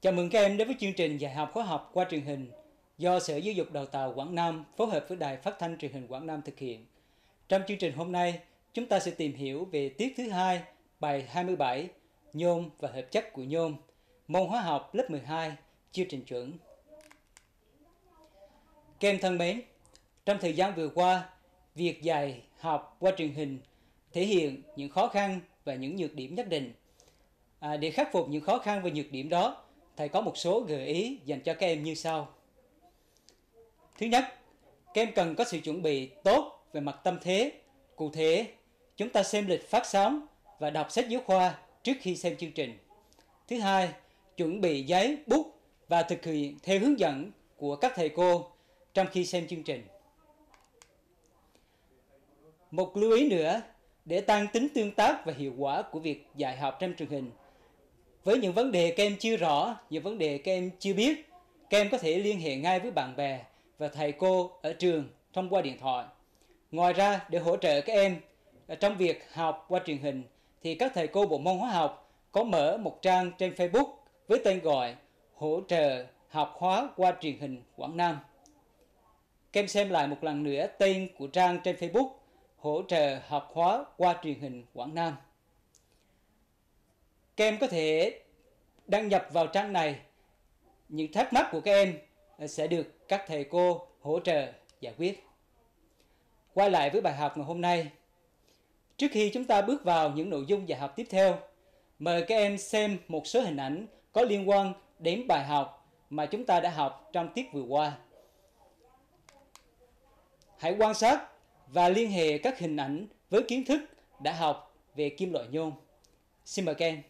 Chào mừng các em đến với chương trình dạy học khóa học qua truyền hình do Sở Giáo dục Đào tạo Quảng Nam phối hợp với Đài Phát thanh Truyền hình Quảng Nam thực hiện. Trong chương trình hôm nay, chúng ta sẽ tìm hiểu về tiết thứ 2, bài 27, nhôm và hợp chất của nhôm, môn hóa học lớp 12, chương trình chuẩn. Các em thân mến, trong thời gian vừa qua, việc dạy học qua truyền hình thể hiện những khó khăn và những nhược điểm nhất định. Để khắc phục những khó khăn và nhược điểm đó, thầy có một số gợi ý dành cho các em như sau. Thứ nhất, các em cần có sự chuẩn bị tốt về mặt tâm thế. Cụ thể, chúng ta xem lịch phát sóng và đọc sách giáo khoa trước khi xem chương trình. Thứ hai, chuẩn bị giấy, bút và thực hiện theo hướng dẫn của các thầy cô trong khi xem chương trình. Một lưu ý nữa, để tăng tính tương tác và hiệu quả của việc dạy học trên truyền hình, với những vấn đề các em chưa rõ, những vấn đề các em chưa biết, các em có thể liên hệ ngay với bạn bè và thầy cô ở trường thông qua điện thoại. Ngoài ra, để hỗ trợ các em trong việc học qua truyền hình, thì các thầy cô bộ môn hóa học có mở một trang trên Facebook với tên gọi Hỗ trợ học hóa qua truyền hình Quảng Nam. Các em xem lại một lần nữa tên của trang trên Facebook Hỗ trợ học hóa qua truyền hình Quảng Nam. Các em có thể đăng nhập vào trang này. Những thắc mắc của các em sẽ được các thầy cô hỗ trợ giải quyết. Quay lại với bài học ngày hôm nay. Trước khi chúng ta bước vào những nội dung dạy học tiếp theo, mời các em xem một số hình ảnh có liên quan đến bài học mà chúng ta đã học trong tiết vừa qua. Hãy quan sát và liên hệ các hình ảnh với kiến thức đã học về kim loại nhôm. Xin mời các em.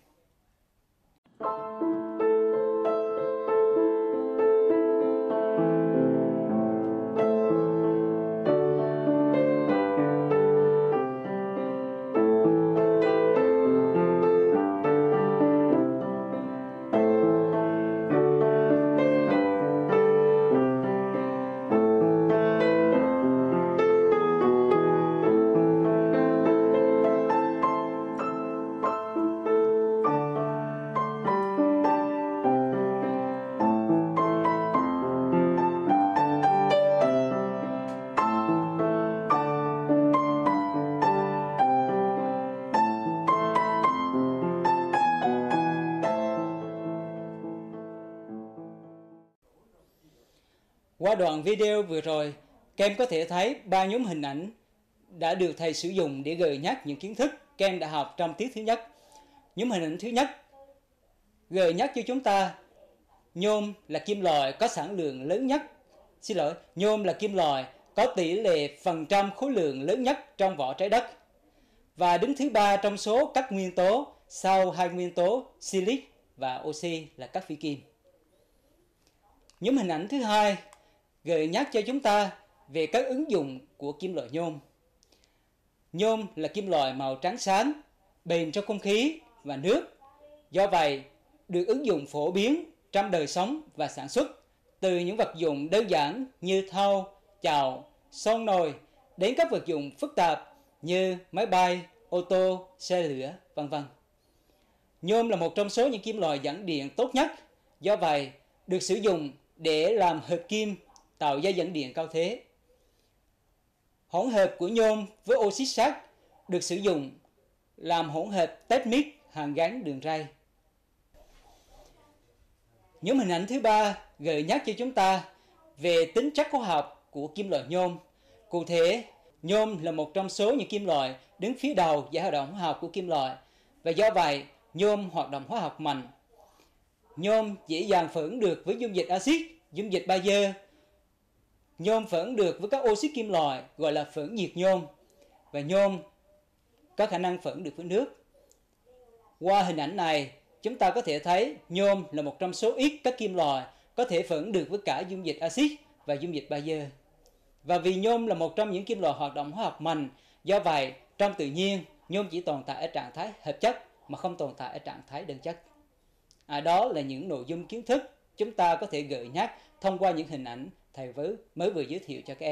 Qua đoạn video vừa rồi, các em có thể thấy 3 nhóm hình ảnh đã được thầy sử dụng để gợi nhắc những kiến thức các em đã học trong tiết thứ nhất. Nhóm hình ảnh thứ nhất gợi nhắc cho chúng ta nhôm là kim loại có sản lượng lớn nhất. Nhôm là kim loại có tỷ lệ phần trăm khối lượng lớn nhất trong vỏ trái đất. Và đứng thứ 3 trong số các nguyên tố sau hai nguyên tố silic và oxy là các phi kim. Nhóm hình ảnh thứ hai gợi nhắc cho chúng ta về các ứng dụng của kim loại nhôm. Nhôm là kim loại màu trắng sáng, bền trong không khí và nước. Do vậy, được ứng dụng phổ biến trong đời sống và sản xuất, từ những vật dụng đơn giản như thau, chảo, son nồi đến các vật dụng phức tạp như máy bay, ô tô, xe lửa, v.v. Nhôm là một trong số những kim loại dẫn điện tốt nhất. Do vậy, được sử dụng để làm hợp kim tạo dây dẫn điện cao thế. Hỗn hợp của nhôm với oxit sắt được sử dụng làm hỗn hợp tecmic hàn gắn đường ray. Nhóm hình ảnh thứ 3 gợi nhắc cho chúng ta về tính chất hóa học của kim loại nhôm. Cụ thể, nhôm là một trong số những kim loại đứng phía đầu giải hoạt động hóa học của kim loại, và do vậy nhôm hoạt động hóa học mạnh. Nhôm dễ dàng phản ứng được với dung dịch axit, dung dịch bazơ. Nhôm phản ứng được với các oxit kim loại gọi là phản nhiệt nhôm, và nhôm có khả năng phản ứng được với nước. Qua hình ảnh này, chúng ta có thể thấy nhôm là một trong số ít các kim loại có thể phản ứng được với cả dung dịch axit và dung dịch bazơ. Và vì nhôm là một trong những kim loại hoạt động hóa học mạnh, do vậy trong tự nhiên nhôm chỉ tồn tại ở trạng thái hợp chất mà không tồn tại ở trạng thái đơn chất. Đó là những nội dung kiến thức chúng ta có thể gợi nhắc thông qua những hình ảnh thầy mới vừa giới thiệu cho các em.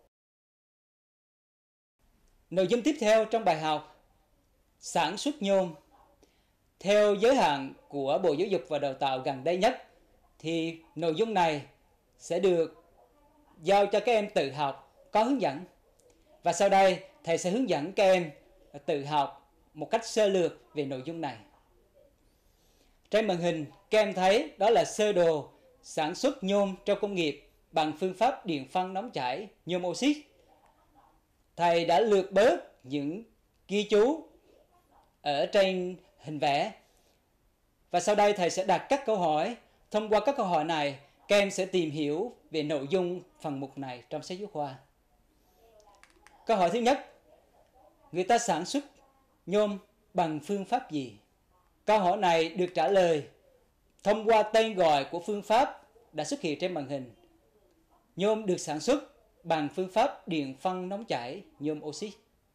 Nội dung tiếp theo trong bài học: sản xuất nhôm. Theo giới hạn của Bộ Giáo dục và Đào tạo gần đây nhất, thì nội dung này sẽ được giao cho các em tự học, có hướng dẫn. Và sau đây thầy sẽ hướng dẫn các em tự học một cách sơ lược về nội dung này. Trên màn hình các em thấy đó là sơ đồ sản xuất nhôm trong công nghiệp bằng phương pháp điện phân nóng chảy nhôm oxit. Thầy đã lược bớt những ghi chú ở trên hình vẽ. Và sau đây thầy sẽ đặt các câu hỏi. Thông qua các câu hỏi này, các em sẽ tìm hiểu về nội dung phần mục này trong sách giáo khoa. Câu hỏi thứ nhất, người ta sản xuất nhôm bằng phương pháp gì? Câu hỏi này được trả lời thông qua tên gọi của phương pháp đã xuất hiện trên màn hình. Nhôm được sản xuất bằng phương pháp điện phân nóng chảy nhôm oxit.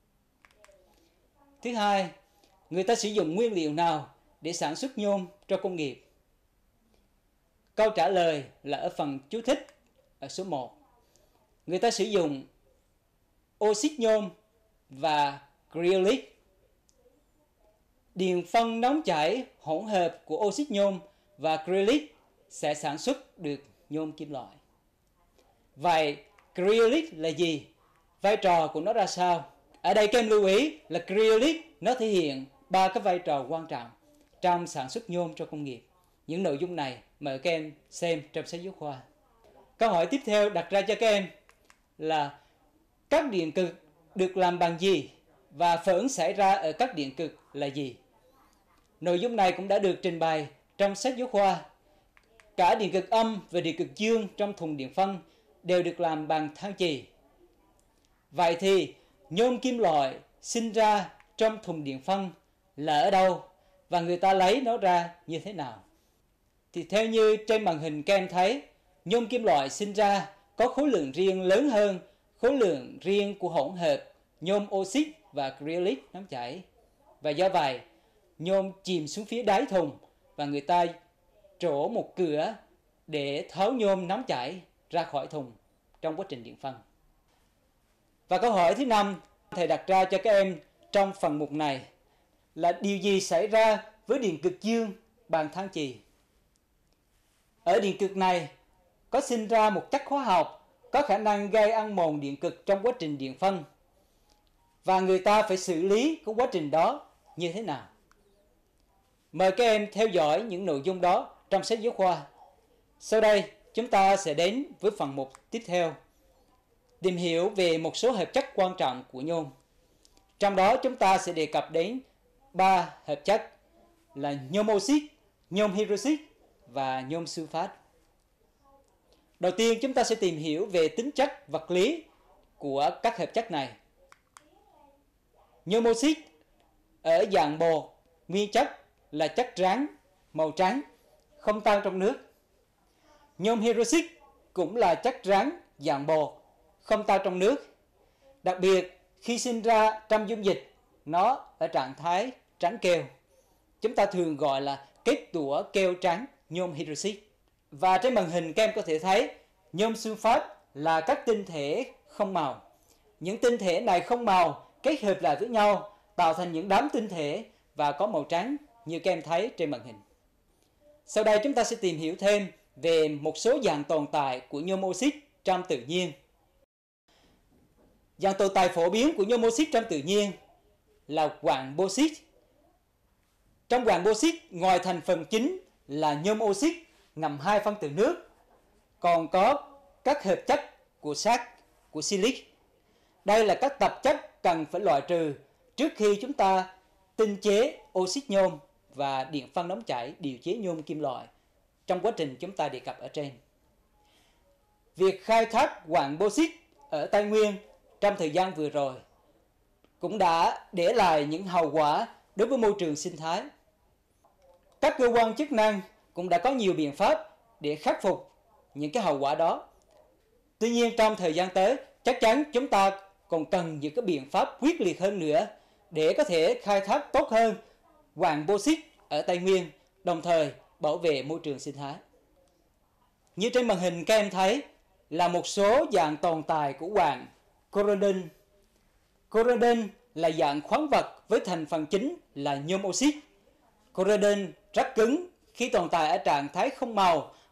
Thứ hai, người ta sử dụng nguyên liệu nào để sản xuất nhôm cho công nghiệp? Câu trả lời là ở phần chú thích ở số 1. Người ta sử dụng oxit nhôm và acrylic. Điện phân nóng chảy hỗn hợp của oxit nhôm và acrylic sẽ sản xuất được nhôm kim loại. Vậy acrylic là gì? Vai trò của nó ra sao? Ở đây các em lưu ý là acrylic nó thể hiện 3 cái vai trò quan trọng trong sản xuất nhôm cho công nghiệp. Những nội dung này mời các em xem trong sách giáo khoa. Câu hỏi tiếp theo đặt ra cho các em là các điện cực được làm bằng gì và phản ứng xảy ra ở các điện cực là gì? Nội dung này cũng đã được trình bày trong sách giáo khoa. Cả điện cực âm và điện cực dương trong thùng điện phân đều được làm bằng than chì. Vậy thì nhôm kim loại sinh ra trong thùng điện phân là ở đâu và người ta lấy nó ra như thế nào? Thì theo như trên màn hình các em thấy, nhôm kim loại sinh ra có khối lượng riêng lớn hơn khối lượng riêng của hỗn hợp nhôm oxit và acrylic nóng chảy. Và do vậy, nhôm chìm xuống phía đáy thùng và người ta trổ một cửa để tháo nhôm nóng chảy ra khỏi thùng trong quá trình điện phân. Và câu hỏi thứ 5 thầy đặt ra cho các em trong phần mục này là điều gì xảy ra với điện cực dương bằng than chì? Ở điện cực này có sinh ra một chất hóa học có khả năng gây ăn mòn điện cực trong quá trình điện phân. Và người ta phải xử lý cái quá trình đó như thế nào? Mời các em theo dõi những nội dung đó trong sách giáo khoa. Sau đây chúng ta sẽ đến với phần mục tiếp theo, tìm hiểu về một số hợp chất quan trọng của nhôm. Trong đó chúng ta sẽ đề cập đến 3 hợp chất là nhôm oxit, nhôm hydroxit và nhôm sulfat. Đầu tiên chúng ta sẽ tìm hiểu về tính chất vật lý của các hợp chất này. Nhôm oxit ở dạng bột nguyên chất là chất rắn màu trắng, không tan trong nước. Nhôm hydroxit cũng là chất rắn dạng bột, không tan trong nước. Đặc biệt khi sinh ra trong dung dịch, nó ở trạng thái trắng keo. Chúng ta thường gọi là kết tủa keo trắng nhôm hydroxit. Và trên màn hình các em có thể thấy nhôm sulfat là các tinh thể không màu. Những tinh thể này không màu kết hợp lại với nhau tạo thành những đám tinh thể và có màu trắng như các em thấy trên màn hình. Sau đây chúng ta sẽ tìm hiểu thêm về một số dạng tồn tại của nhôm oxit trong tự nhiên. Dạng tồn tại phổ biến của nhôm oxit trong tự nhiên là quặng bauxit. Trong quặng bauxit, ngoài thành phần chính là nhôm oxit ngầm 2 phân tử nước, còn có các hợp chất của sắt, của silic. Đây là các tạp chất cần phải loại trừ trước khi chúng ta tinh chế oxit nhôm và điện phân nóng chảy điều chế nhôm kim loại trong quá trình chúng ta đề cập ở trên. Việc khai thác quặng bauxit ở Tây Nguyên trong thời gian vừa rồi cũng đã để lại những hậu quả đối với môi trường sinh thái. Các cơ quan chức năng cũng đã có nhiều biện pháp để khắc phục những cái hậu quả đó. Tuy nhiên trong thời gian tới, chắc chắn chúng ta còn cần những cái biện pháp quyết liệt hơn nữa để có thể khai thác tốt hơn quặng bauxit ở Tây Nguyên, đồng thời bảo vệ môi trường sinh thái. Như trên màn hình các em thấy là một số dạng tồn tại của quặng corundum. Corundum là dạng khoáng vật với thành phần chính là nhôm oxit. Corundum rất cứng khi tồn tại ở trạng thái không màu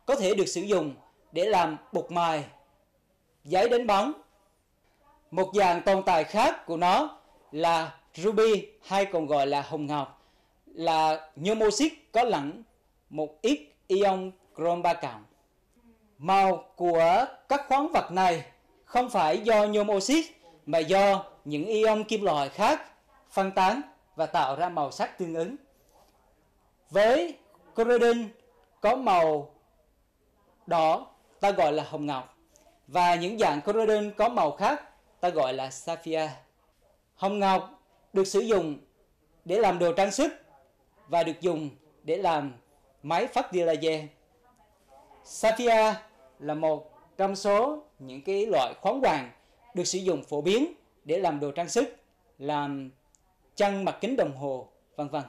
có thể được sử dụng để làm bột mài, giấy đánh bóng. Một dạng tồn tại khác của nó là ruby hay còn gọi là hồng ngọc, là nhôm oxit có lẫn một ít ion chrome 3 cộng. Màu của các khoáng vật này không phải do nhôm oxit mà do những ion kim loại khác phân tán và tạo ra màu sắc tương ứng. Với corundum có màu đỏ ta gọi là hồng ngọc, và những dạng corundum có màu khác ta gọi là sapphire. Hồng ngọc được sử dụng để làm đồ trang sức và được dùng để làm máy phát tia laser. Sapphire là một trong số những cái loại khoáng hoàng được sử dụng phổ biến để làm đồ trang sức, làm chân mặt kính đồng hồ, vân vân.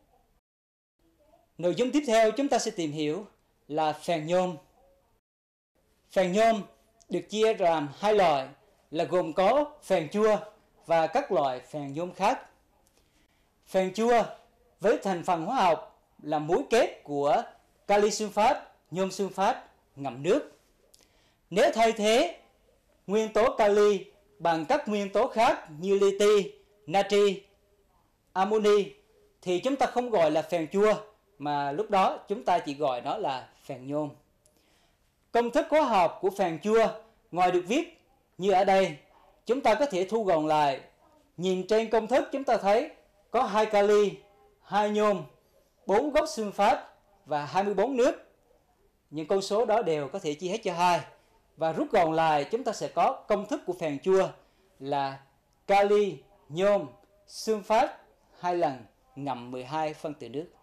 Nội dung tiếp theo chúng ta sẽ tìm hiểu là phèn nhôm. Phèn nhôm được chia làm hai loại là gồm có phèn chua và các loại phèn nhôm khác. Phèn chua với thành phần hóa học là mối kết của kali sunfat, nhôm sunfat ngậm nước. Nếu thay thế nguyên tố kali bằng các nguyên tố khác như li-ti, natri, amoni thì chúng ta không gọi là phèn chua, mà lúc đó chúng ta chỉ gọi nó là phèn nhôm. Công thức hóa học của phèn chua ngoài được viết như ở đây, chúng ta có thể thu gọn lại. Nhìn trên công thức chúng ta thấy có 2 kali, 2 nhôm, 4 gốc sunfat và 24 nước. Những con số đó đều có thể chia hết cho 2. Và rút gọn lại chúng ta sẽ có công thức của phèn chua là kali, nhôm, sunfat 2 lần ngậm 12 phân tử nước.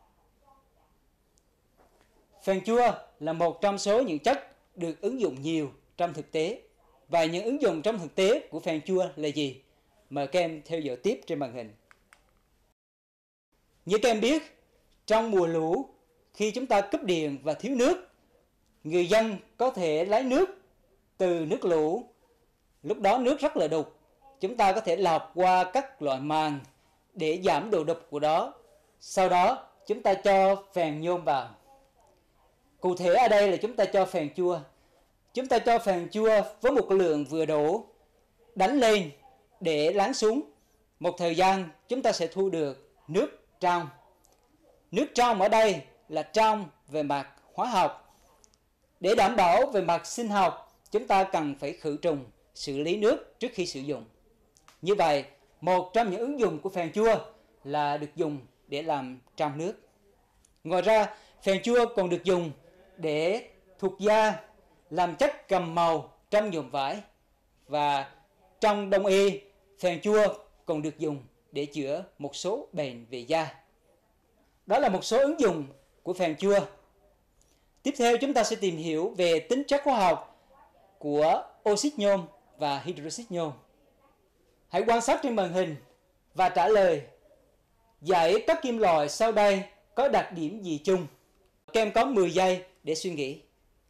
Phèn chua là một trong số những chất được ứng dụng nhiều trong thực tế. Và những ứng dụng trong thực tế của phèn chua là gì? Mời các em theo dõi tiếp trên màn hình. Như các em biết, trong mùa lũ, khi chúng ta cúp điện và thiếu nước, người dân có thể lấy nước từ nước lũ. Lúc đó nước rất là đục. Chúng ta có thể lọc qua các loại màng để giảm độ đục của nó. Sau đó chúng ta cho phèn nhôm vào. Cụ thể ở đây là chúng ta cho phèn chua. Chúng ta cho phèn chua với một lượng vừa đủ, đánh lên để lắng xuống. Một thời gian chúng ta sẽ thu được nước trong. Nước trong ở đây là trong về mặt hóa học. Để đảm bảo về mặt sinh học, chúng ta cần phải khử trùng, xử lý nước trước khi sử dụng. Như vậy, một trong những ứng dụng của phèn chua là được dùng để làm trong nước. Ngoài ra, phèn chua còn được dùng để thuộc da, làm chất cầm màu trong nhuộm vải. Và trong đông y, phèn chua còn được dùng để chữa một số bệnh về da. Đó là một số ứng dụng của phèn chua. Tiếp theo chúng ta sẽ tìm hiểu về tính chất hóa học của oxit nhôm và hydroxit nhôm. Hãy quan sát trên màn hình và trả lời dãy các kim loại sau đây có đặc điểm gì chung. Các em có 10 giây để suy nghĩ.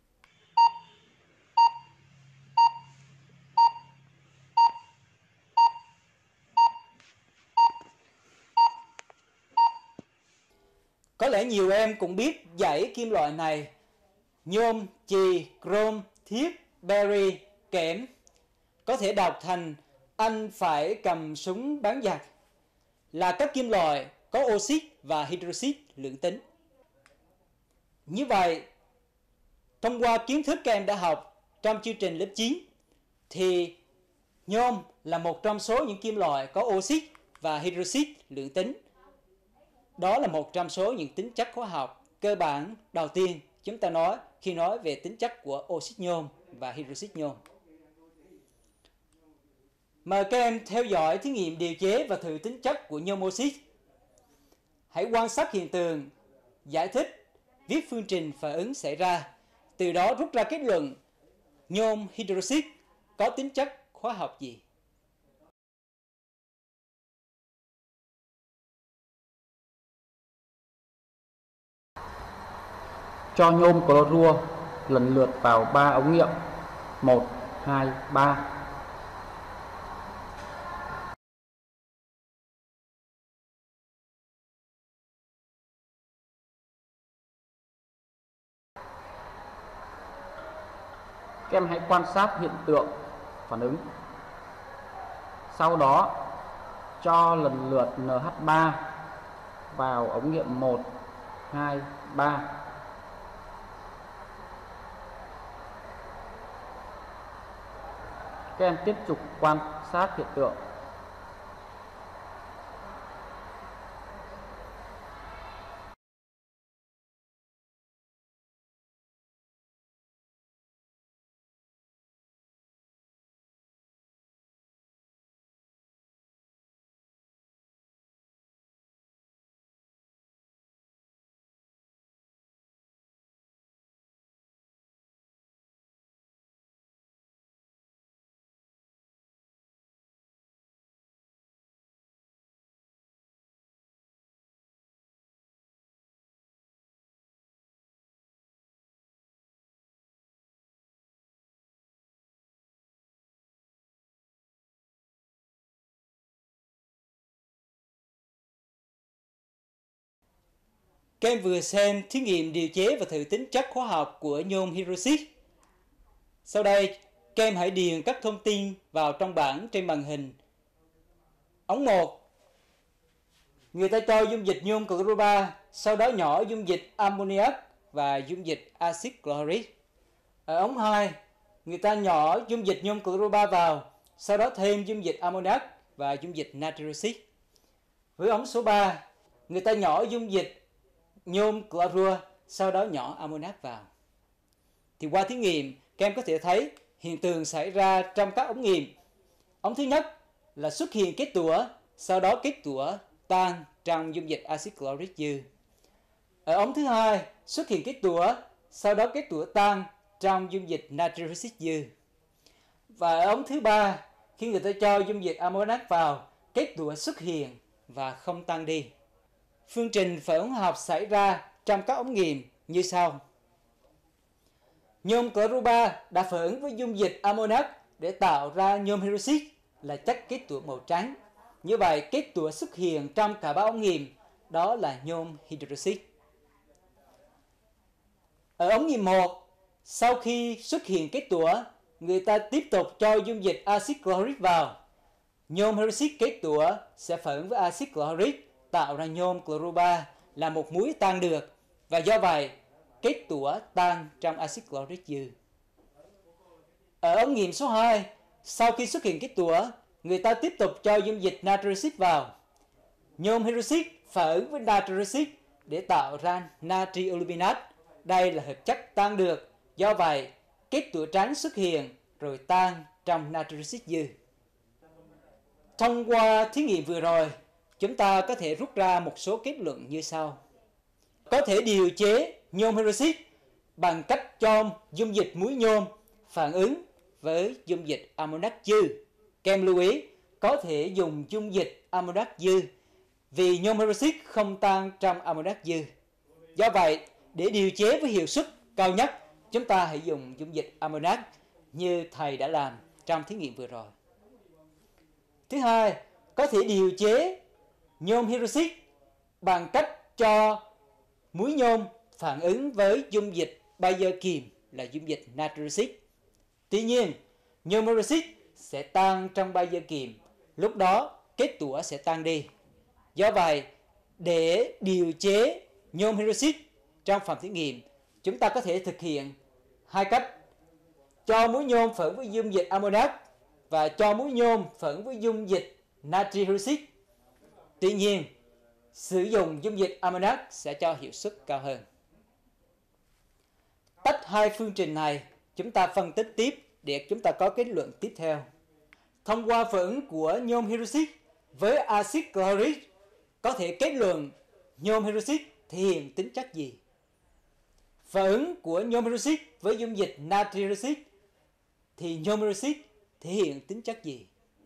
Có lẽ nhiều em cũng biết dãy kim loại này: nhôm, chì, chrome, thiếc, beri, kẽm. Có thể đọc thành anh phải cầm súng bắn giặc, là các kim loại có oxit và hydroxit lưỡng tính. Như vậy, thông qua kiến thức các em đã học trong chương trình lớp 9, thì nhôm là một trong số những kim loại có oxit và hydroxit lưỡng tính. Đó là một trong số những tính chất hóa học cơ bản đầu tiên chúng ta nói khi nói về tính chất của oxit nhôm và hydroxit nhôm. Mời các em theo dõi thí nghiệm điều chế và thử tính chất của nhôm oxit. Hãy quan sát hiện tượng, giải thích, viết phương trình phản ứng xảy ra. Từ đó rút ra kết luận nhôm hydroxit có tính chất hóa học gì. Cho nhôm clorua lần lượt vào 3 ống nghiệm. 1, 2, 3. Các em hãy quan sát hiện tượng phản ứng. Sau đó cho lần lượt NH3 vào ống nghiệm 1, 2, 3. Các em tiếp tục quan sát hiện tượng. Các em vừa xem thí nghiệm điều chế và thử tính chất hóa học của nhôm hydroxit. Sau đây, các em hãy điền các thông tin vào trong bảng trên màn hình. Ống 1, người ta cho dung dịch nhôm clorua 3, sau đó nhỏ dung dịch ammoniac và dung dịch axit chlorhydric. Ở ống 2, người ta nhỏ dung dịch nhôm clorua 3 vào, sau đó thêm dung dịch ammoniac và dung dịch natri oxit. Với ống số 3, người ta nhỏ dung dịch nhôm clorua, sau đó nhỏ ammoniac vào. Thì qua thí nghiệm, các em có thể thấy hiện tượng xảy ra trong các ống nghiệm. Ống thứ nhất là xuất hiện kết tủa, sau đó kết tủa tan trong dung dịch axit chlorhydric dư. Ở ống thứ hai xuất hiện kết tủa, sau đó kết tủa tan trong dung dịch natri oxit dư. Và ở ống thứ ba, khi người ta cho dung dịch ammoniac vào, kết tủa xuất hiện và không tan đi. Phương trình phản ứng hóa học xảy ra trong các ống nghiệm như sau. Nhôm clorua 3 đã phản ứng với dung dịch ammoniac để tạo ra nhôm hydroxit là chất kết tủa màu trắng. Như vậy, kết tủa xuất hiện trong cả ba ống nghiệm, đó là nhôm hydroxit. Ở ống nghiệm 1, sau khi xuất hiện kết tủa, người ta tiếp tục cho dung dịch axit chlorhydric vào. Nhôm hydroxit kết tủa sẽ phản ứng với axit chlorhydric tạo ra nhôm clorua 3 là một muối tan được, và do vậy kết tủa tan trong axit chlorhydric dư. Ở ống nghiệm số 2, sau khi xuất hiện kết tủa, người ta tiếp tục cho dung dịch natri oxit vào. Nhôm hydroxit phản ứng với natri oxit để tạo ra natri aluminat. Đây là hợp chất tan được, do vậy kết tủa trắng xuất hiện rồi tan trong natri oxit dư. Thông qua thí nghiệm vừa rồi, chúng ta có thể rút ra một số kết luận như sau. Có thể điều chế nhôm hydroxit bằng cách cho dung dịch muối nhôm phản ứng với dung dịch ammoniac dư. Các em lưu ý, có thể dùng dung dịch ammoniac dư vì nhôm hydroxit không tan trong ammoniac dư. Do vậy, để điều chế với hiệu suất cao nhất, chúng ta hãy dùng dung dịch ammoniac như thầy đã làm trong thí nghiệm vừa rồi. Thứ hai, có thể điều chế nhôm hydroxit bằng cách cho muối nhôm phản ứng với dung dịch Bayer kiềm là dung dịch natri oxit. Tuy nhiên, nhôm hydroxit sẽ tan trong Bayer kiềm, lúc đó kết tủa sẽ tan đi. Do vậy, để điều chế nhôm hydroxit trong phòng thí nghiệm, chúng ta có thể thực hiện hai cách: cho muối nhôm phản ứng với dung dịch ammoniac và cho muối nhôm phản ứng với dung dịch natri hydroxit. Tuy nhiên, sử dụng dung dịch ammoniac sẽ cho hiệu suất cao hơn. Tách hai phương trình này, chúng ta phân tích tiếp để chúng ta có kết luận tiếp theo. Thông qua phản ứng của nhôm hydroxit với axit chlorhydric, có thể kết luận nhôm hydroxit thể hiện tính chất gì? Phản ứng của nhôm hydroxit với dung dịch natri hydroxit thì nhôm hydroxit thể hiện tính chất gì?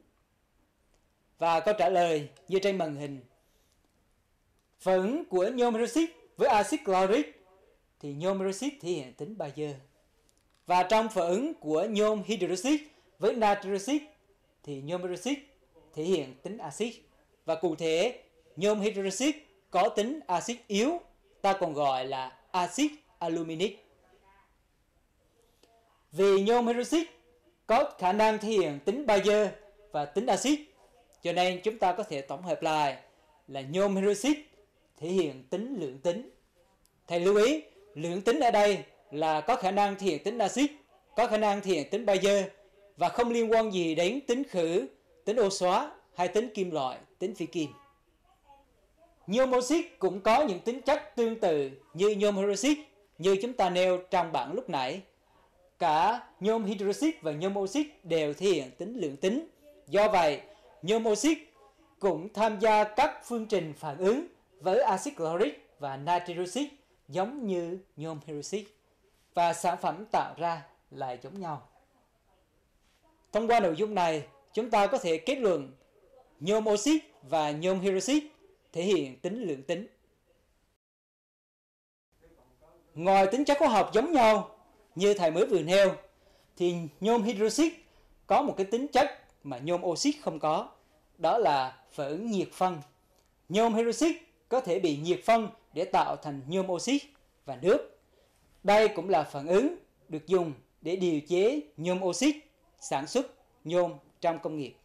Và câu trả lời như trên màn hình. Phản ứng của nhôm hydroxit với axit chlorhydric thì nhôm hydroxit thể hiện tính Bayer. Và trong phản ứng của nhôm hydroxit với natri oxit thì nhôm hydroxit thể hiện tính axit. Và cụ thể, nhôm hydroxit có tính axit yếu, ta còn gọi là axit aluminic. Vì nhôm hydroxit có khả năng thể hiện tính bazơ và tính axit, cho nên chúng ta có thể tổng hợp lại là nhôm hydroxit thể hiện tính lượng tính. Thầy lưu ý, lượng tính ở đây là có khả năng thể hiện tính axit, có khả năng thể hiện tính bazơ và không liên quan gì đến tính khử, tính ô xóa hay tính kim loại, tính phi kim. Nhôm oxit cũng có những tính chất tương tự như nhôm hydroxit như chúng ta nêu trong bảng lúc nãy. Cả nhôm hydroxit và nhôm oxit đều thể hiện tính lượng tính. Do vậy, nhôm oxit cũng tham gia các phương trình phản ứng với axit chloric và natri oxit giống như nhôm hydroxit và sản phẩm tạo ra lại giống nhau. Thông qua nội dung này, chúng ta có thể kết luận nhôm oxit và nhôm hydroxit thể hiện tính lượng tính. Ngoài tính chất hóa học giống nhau như thầy mới vừa nêu, thì nhôm hydroxit có một cái tính chất mà nhôm oxit không có, đó là phản ứng nhiệt phân. Nhôm hydroxit có thể bị nhiệt phân để tạo thành nhôm oxit và nước. Đây cũng là phản ứng được dùng để điều chế nhôm oxit, sản xuất nhôm trong công nghiệp.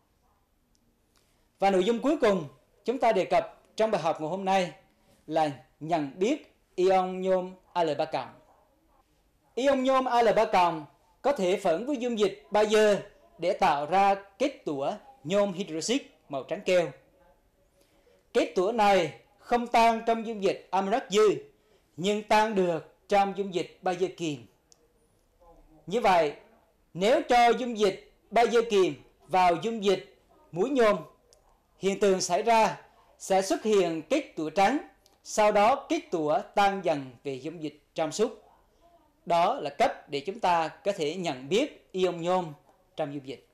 Và nội dung cuối cùng chúng ta đề cập trong bài học ngày hôm nay là nhận biết ion nhôm Al3+. Ion nhôm Al3+ có thể phản ứng với dung dịch bazơ để tạo ra kết tủa nhôm hydroxit màu trắng keo. Kết tủa này không tan trong dung dịch ammoniac dư, nhưng tan được trong dung dịch bazơ kiềm. Như vậy, nếu cho dung dịch bazơ kiềm vào dung dịch muối nhôm, hiện tượng xảy ra sẽ xuất hiện kết tủa trắng, sau đó kết tủa tan dần về dung dịch trong suốt. Đó là cách để chúng ta có thể nhận biết ion nhôm trong dung dịch.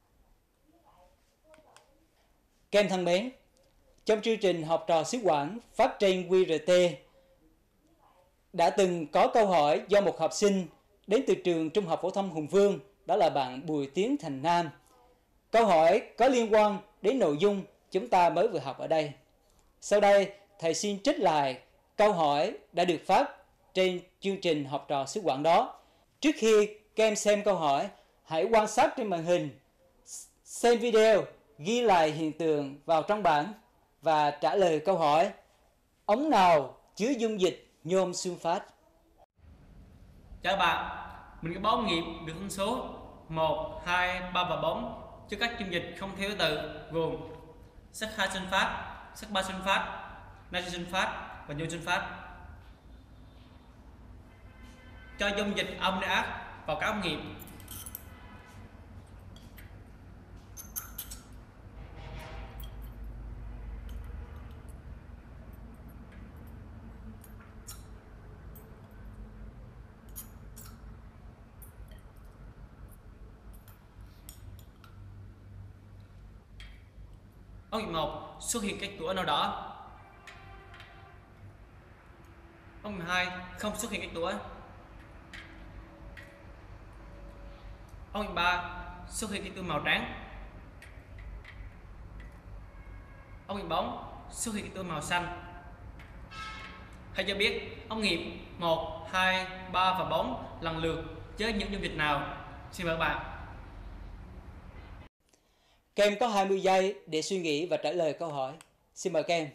Các em thân mến, trong chương trình học trò xứ Quảng phát trên QRT đã từng có câu hỏi do một học sinh đến từ trường Trung học phổ thông Hùng Vương, đó là bạn Bùi Tiến Thành Nam. Câu hỏi có liên quan đến nội dung chúng ta mới vừa học ở đây. Sau đây, thầy xin trích lại câu hỏi đã được phát trên chương trình học trò xứ Quảng đó. Trước khi các em xem câu hỏi, hãy quan sát trên màn hình, xem video, ghi lại hiện tượng vào trong bảng và trả lời câu hỏi: ống nào chứa dung dịch nhôm sunfat? Chào bạn, mình có 4 nghiệm được phân số 1, 2, 3 và 4 chứa các dung dịch không theo thứ tự gồm sắt 2 sunfat, sắt 3 sunfat, natri sunfat và nhôm sunfat. Cho dung dịch ammoniac vào các ống nghiệm. Ống nghiệm 1 xuất hiện kết tủa màu đỏ. Ống nghiệm 2 không xuất hiện kết tủa. Ống nghiệm 3 xuất hiện kết tủa màu trắng. Ống nghiệm 4 xuất hiện kết tủa màu xanh. Hãy cho biết ống nghiệm 1, 2, 3 và 4 lần lượt chứa những dung dịch nào. Xin mời các bạn. Các em có 20 giây để suy nghĩ và trả lời câu hỏi. Xin mời các em.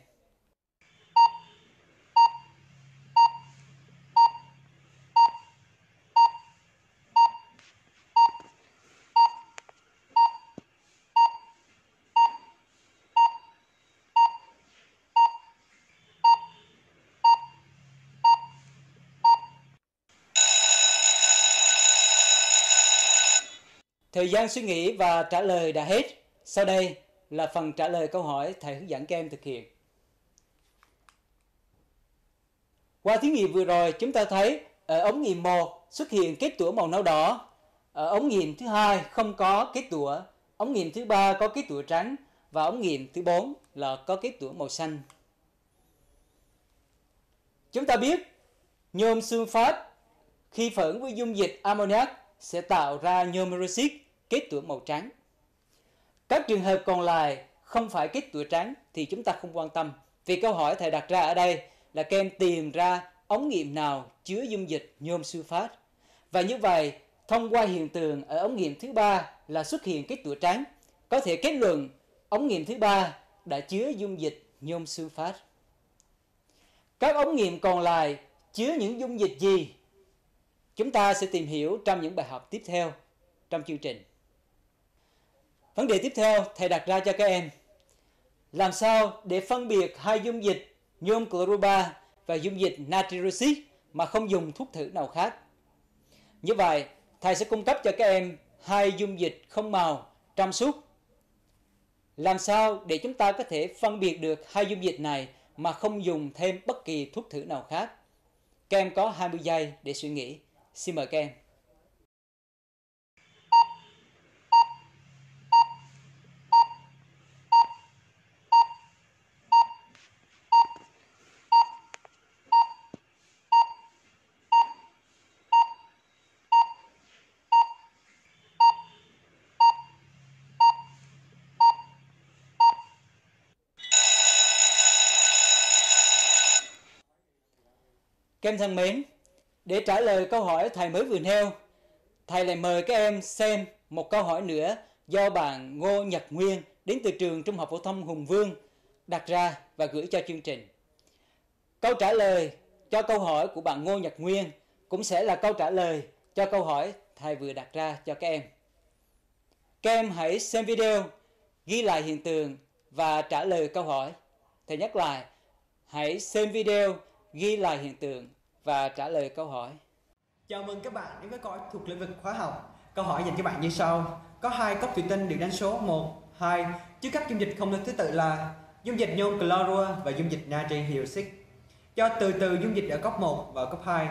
Thời gian suy nghĩ và trả lời đã hết. Sau đây là phần trả lời câu hỏi thầy hướng dẫn các em thực hiện. Qua thí nghiệm vừa rồi, chúng ta thấy ở ống nghiệm 1 xuất hiện kết tủa màu nâu đỏ, ở ống nghiệm thứ 2 không có kết tủa, ống nghiệm thứ 3 có kết tủa trắng và ống nghiệm thứ 4 là có kết tủa màu xanh. Chúng ta biết nhôm sunfat khi phản ứng với dung dịch ammoniac sẽ tạo ra nhôm hydroxit kết tủa màu trắng. Các trường hợp còn lại không phải kết tủa trắng thì chúng ta không quan tâm, vì câu hỏi thầy đặt ra ở đây là các em tìm ra ống nghiệm nào chứa dung dịch nhôm sunfat. Và như vậy, thông qua hiện tượng ở ống nghiệm thứ ba là xuất hiện kết tủa trắng, có thể kết luận ống nghiệm thứ ba đã chứa dung dịch nhôm sunfat. Các ống nghiệm còn lại chứa những dung dịch gì? Chúng ta sẽ tìm hiểu trong những bài học tiếp theo trong chương trình. Vấn đề tiếp theo thầy đặt ra cho các em: làm sao để phân biệt hai dung dịch nhôm chlorua và dung dịch natriuretic mà không dùng thuốc thử nào khác? Như vậy, thầy sẽ cung cấp cho các em hai dung dịch không màu trong suốt. Làm sao để chúng ta có thể phân biệt được hai dung dịch này mà không dùng thêm bất kỳ thuốc thử nào khác? Các em có 20 giây để suy nghĩ. Xin mời các em. Các em thân mến, để trả lời câu hỏi thầy mới vừa nêu, thầy lại mời các em xem một câu hỏi nữa do bạn Ngô Nhật Nguyên đến từ trường Trung học phổ thông Hùng Vương đặt ra và gửi cho chương trình. Câu trả lời cho câu hỏi của bạn Ngô Nhật Nguyên cũng sẽ là câu trả lời cho câu hỏi thầy vừa đặt ra cho các em. Các em hãy xem video, ghi lại hiện tượng và trả lời câu hỏi. Thầy nhắc lại, hãy xem video, ghi lại hiện tượng và trả lời câu hỏi. Chào mừng các bạn đến với câu hỏi thuộc lĩnh vực hóa học. Câu hỏi dành cho bạn như sau: có hai cốc thủy tinh được đánh số 1, 2 chứa các dung dịch không theo thứ tự là dung dịch nhôm chlorua và dung dịch natri hydroxit. Cho từ từ dung dịch ở cốc 1 và cốc 2.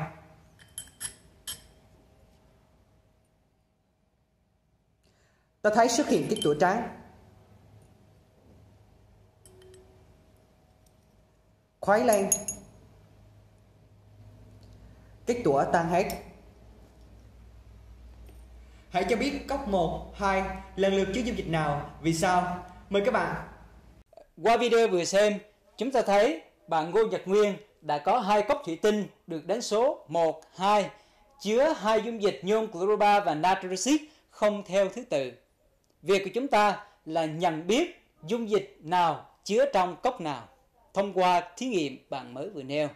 Ta thấy xuất hiện kết tủa trắng. Khuấy lên. Kết tủa tan hết. Hãy cho biết cốc 1, 2 lần lượt chứa dung dịch nào, vì sao? Mời các bạn. Qua video vừa xem, chúng ta thấy bạn Ngô Nhật Nguyên đã có hai cốc thủy tinh được đánh số 1, 2 chứa hai dung dịch nhôm chlorua và natriuretic không theo thứ tự. Việc của chúng ta là nhận biết dung dịch nào chứa trong cốc nào thông qua thí nghiệm bạn mới vừa nêu.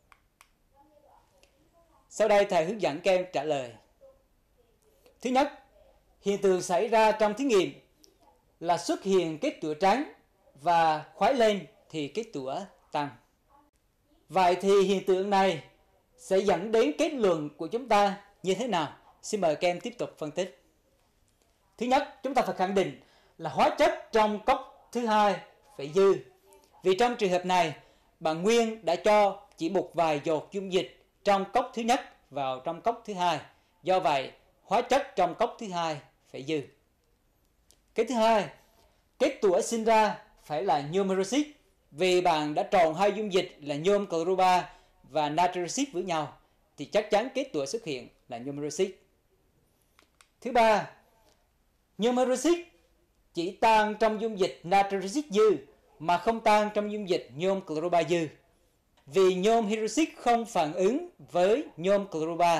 Sau đây thầy hướng dẫn các em trả lời. Thứ nhất, hiện tượng xảy ra trong thí nghiệm là xuất hiện kết tủa trắng và khuấy lên thì kết tủa tăng. Vậy thì hiện tượng này sẽ dẫn đến kết luận của chúng ta như thế nào? Xin mời các em tiếp tục phân tích. Thứ nhất, chúng ta phải khẳng định là hóa chất trong cốc thứ hai phải dư. Vì trong trường hợp này, bạn Nguyên đã cho chỉ một vài giọt dung dịch trong cốc thứ nhất vào trong cốc thứ hai. Do vậy, hóa chất trong cốc thứ hai phải dư. Cái thứ hai, kết tủa sinh ra phải là nhôm hydroxit. Vì bạn đã trộn hai dung dịch là nhôm chlorua và natriuretic với nhau thì chắc chắn kết tủa xuất hiện là nhôm hydroxit. Thứ ba, nhôm hydroxit chỉ tan trong dung dịch natriuretic dư mà không tan trong dung dịch nhôm chlorua dư. Vì nhôm hydroxit không phản ứng với nhôm chlorua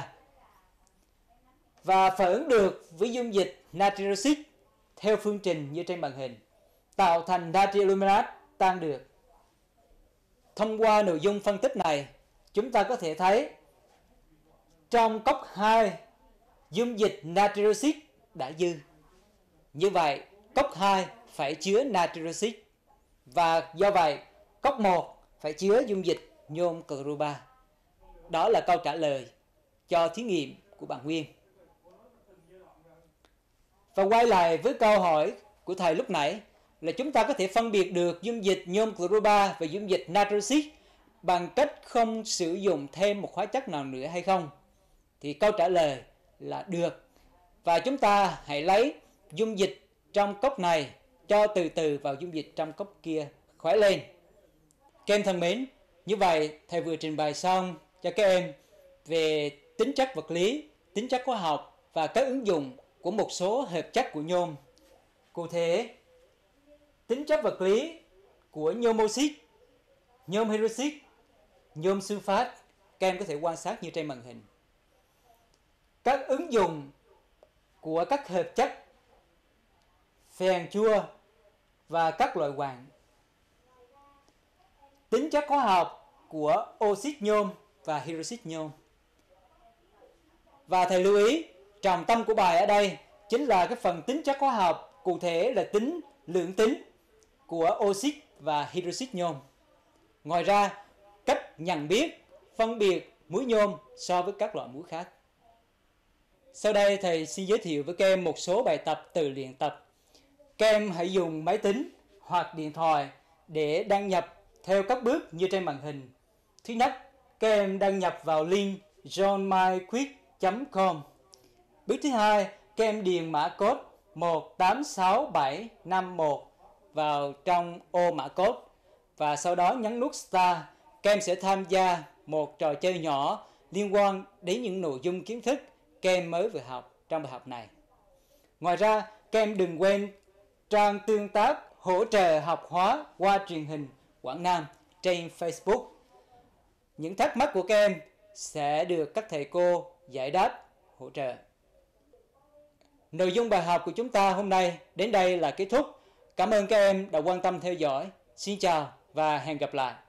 và phản ứng được với dung dịch natriuretic theo phương trình như trên màn hình, tạo thành natri aluminate tan được. Thông qua nội dung phân tích này, chúng ta có thể thấy trong cốc 2, dung dịch natriuretic đã dư. Như vậy, cốc 2 phải chứa natriuretic và do vậy, cốc 1 phải chứa dung dịch nhôm chlorua. Đó là câu trả lời cho thí nghiệm của bạn Nguyên. Và quay lại với câu hỏi của thầy lúc nãy là chúng ta có thể phân biệt được dung dịch nhôm chlorua và dung dịch natriuretic bằng cách không sử dụng thêm một hóa chất nào nữa hay không? Thì câu trả lời là được. Và chúng ta hãy lấy dung dịch trong cốc này cho từ từ vào dung dịch trong cốc kia khuấy lên. Các em thân mến, như vậy thầy vừa trình bày xong cho các em về tính chất vật lý, tính chất hóa học và các ứng dụng của một số hợp chất của nhôm. Cụ thể, tính chất vật lý của nhôm oxit, nhôm hydroxit, nhôm sunfat, các em có thể quan sát như trên màn hình. Các ứng dụng của các hợp chất phèn chua và các loại quặng. Tính chất hóa học của oxit nhôm và hydroxit nhôm. Và thầy lưu ý, trọng tâm của bài ở đây chính là cái phần tính chất hóa học, cụ thể là lượng tính của oxit và hydroxit nhôm. Ngoài ra, cách nhận biết, phân biệt muối nhôm so với các loại muối khác. Sau đây thầy xin giới thiệu với các em một số bài tập từ luyện tập. Các em hãy dùng máy tính hoặc điện thoại để đăng nhập theo các bước như trên màn hình. Thứ nhất, các em đăng nhập vào link johnmyquick.com. Bước thứ hai, các em điền mã code 186751 vào trong ô mã code và sau đó nhấn nút Start. Các em sẽ tham gia một trò chơi nhỏ liên quan đến những nội dung kiến thức các em mới vừa học trong bài học này. Ngoài ra, các em đừng quên trang tương tác hỗ trợ học hóa qua truyền hình Quảng Nam trên Facebook. Những thắc mắc của các em sẽ được các thầy cô giải đáp, hỗ trợ. Nội dung bài học của chúng ta hôm nay đến đây là kết thúc. Cảm ơn các em đã quan tâm theo dõi. Xin chào và hẹn gặp lại.